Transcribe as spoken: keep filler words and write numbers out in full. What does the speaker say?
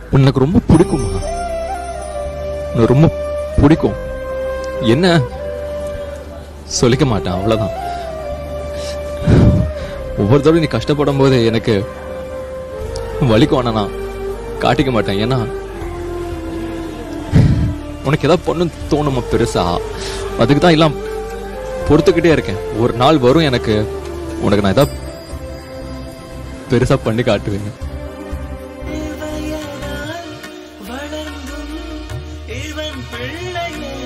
உனக்கு ரொம்ப பிடிக்குமா? உனக்கு ரொம்ப பிடிக்கும். என்ன சொல்லிக்க மாட்டேன், அவ்வளவுதான். ஒவ்வொரு தடவை நீ கஷ்டப்படும் போது எனக்கு வலிக்கும். ஆனா நான் காட்டிக்க மாட்டேன். ஏன்னா உனக்கு ஏதாவது பொண்ணு தோணுமா பெருசா? அதுக்கு தான் எல்லாம் பொறுத்துக்கிட்டே இருக்கேன். ஒரு நாள் வரும் எனக்கு, உனக்கு நான் ஏதாவது பெருசா பண்ணி காட்டுவேன். இவன் பிள்ளையே